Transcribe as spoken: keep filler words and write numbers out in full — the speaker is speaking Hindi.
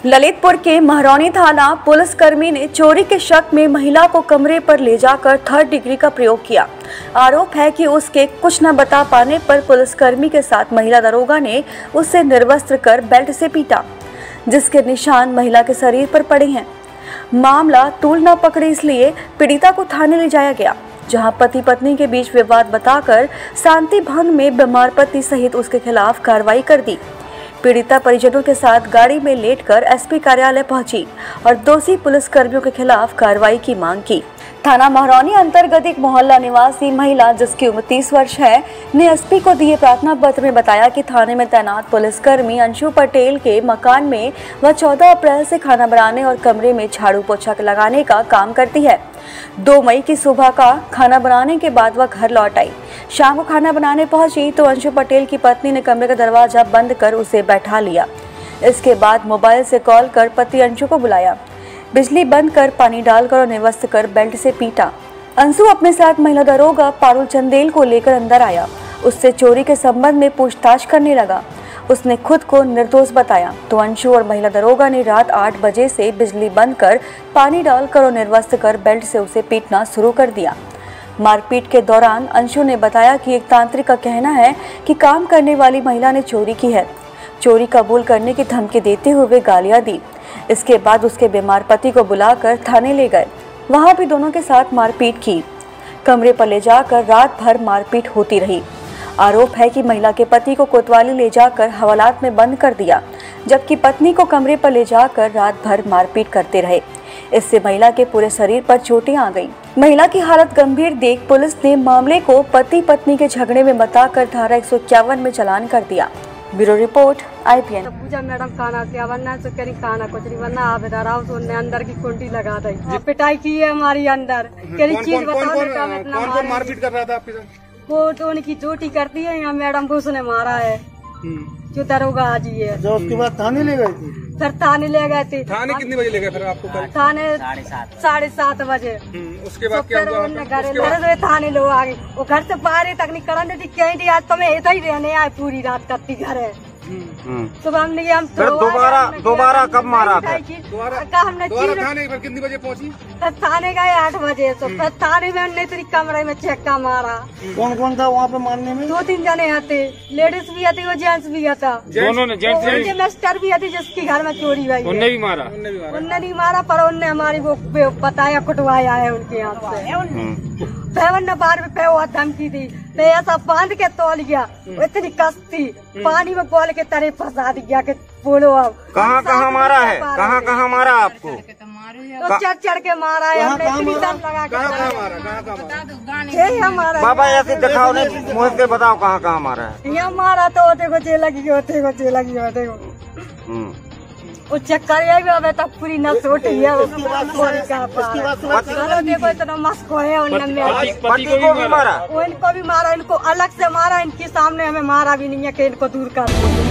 ललितपुर के महरौनी थाना पुलिसकर्मी ने चोरी के शक में महिला को कमरे पर ले जाकर थर्ड डिग्री का प्रयोग किया। आरोप है कि उसके कुछ न बता पाने पर पुलिसकर्मी के साथ महिला दरोगा ने उसे निर्वस्त्र कर बेल्ट से पीटा, जिसके निशान महिला के शरीर पर पड़े हैं। मामला तूल न पकड़े इसलिए पीड़िता को थाने ले जाया गया, जहां पति पत्नी के बीच विवाद बताकर शांति भंग में बीमार पति सहित उसके खिलाफ कार्रवाई कर दी। पीड़िता परिजनों के साथ गाड़ी में लेटकर एसपी कार्यालय पहुंची और दोषी पुलिसकर्मियों के खिलाफ कार्रवाई की मांग की। थाना महरौनी अंतर्गत एक मोहल्ला निवासी महिला, जिसकी उम्र तीस वर्ष है, ने एसपी को दिए प्रार्थना पत्र में बताया कि थाने में तैनात पुलिसकर्मी अंशु पटेल के मकान में वह चौदह अप्रैल से खाना बनाने और कमरे में झाड़ू पोछा लगाने का काम करती है। दो मई की सुबह का खाना बनाने के बाद वह घर लौट आई। शाम को खाना बनाने पहुंची तो अंशु पटेल की पत्नी ने कमरे का दरवाजा बंद कर उसे बैठा लिया। इसके बाद मोबाइल से कॉल कर पति अंशु को बुलाया, बिजली बंद कर पानी डालकर और निर्वस्त्र कर बेल्ट से पीटा। अंशु अपने साथ महिला दरोगा पारुल चंदेल को लेकर अंदर आया। उससे चोरी के संबंध में पूछताछ करने लगा। उसने खुद को निर्दोष बताया तो अंशु और महिला दरोगा ने रात आठ बजे से बिजली बंद कर पानी डालकर और निर्वस्त्र कर बेल्ट से उसे पीटना शुरू कर दिया। मारपीट के दौरान अंशु ने बताया कि एक तांत्रिक का कहना है कि काम करने वाली महिला ने चोरी की है। चोरी कबूल करने की धमकी देते हुए गालियां दी। इसके बाद उसके बीमार पति को बुलाकर थाने ले गए। वहां भी दोनों के साथ मारपीट की। कमरे पर ले जाकर रात भर मारपीट होती रही। आरोप है कि महिला के पति को कोतवाली ले जाकर हवालात में बंद कर दिया, जबकि पत्नी को कमरे पर ले जाकर रात भर मारपीट करते रहे। इससे महिला के पूरे शरीर पर चोटें आ गईं। महिला की हालत गंभीर देख पुलिस ने मामले को पति पत्नी के झगड़े में बताकर धारा एक सौ इक्यावन में चालान कर दिया। Bureau report I P N. Puja madam खाना क्या बनना तो करी खाना कुछ नहीं बनना, आप इधर आओ तो उन्हें अंदर की कुंडी लगा दी। पिटाई की है हमारी अंदर। कई चीज बताओ बेटा, मैं इतना कौन मारपीट कर रहा था आपके साथ? वो तो उनकी चोटी करती है यहाँ मैडम को, उसने मारा है जो दरोगा आजी है। जो उसके बाद थाने ले गए थे? फिर थाने ले गए थे। थाने कितने बजे ले गए फिर आपको? कल थाने साढ़े सात बजे। उसके बाद क्या हुआ? घर थाने लोग आ गए। वो घर से बाहर तक नहीं करने दी, कहीं आज तुम्हें ऐसा ही रहने आए पूरी रात कत्ती घर है। सुबह हमने हम दोबारा दोबारा कब मारा था? हमने थाने पर कितने बजे पहुंची? थाने गए आठ बजे। तो फिर थाने में हमने तेरी कमरे में चक्का मारा। कौन कौन था वहाँ पे मारने में? दो तीन जने आते, लेडीज भी आती, वो जेंट्स भी आता। दोनों ने? जेंट्स मिस्टर भी आती जिसकी घर में चोरी हुई। उनने भी मारा? उनने नहीं मारा, पर उनने हमारी वो बताया कुटवाया है उनके यहाँ से। पेवन ने बार पे वो धमकी दी, तो ऐसा बांध के तोल गया, इतनी कस्ती पानी में बोल के तरह फंसा दिया कि बोलो अब कहाँ कहाँ मारा है? कहाँ कहाँ मारा आपको? तो चढ़ चढ़ के मारा है हमने, इतनी दम लगा के हमारा। बाबा ऐसे दिखाओ नहीं, मुझे के बताओ कहाँ कहाँ मारा है? यहाँ मारा तो होते को चे लगी होते को चे लगी होते को वो चक्कर ये भी अब तक पूरी नस उठी है। देखो इतना मस्क है उनने। पति को भी मारा? वो इनको भी मारा, इनको अलग से मारा, इनके सामने हमें मारा भी नहीं है कि इनको दूर कर।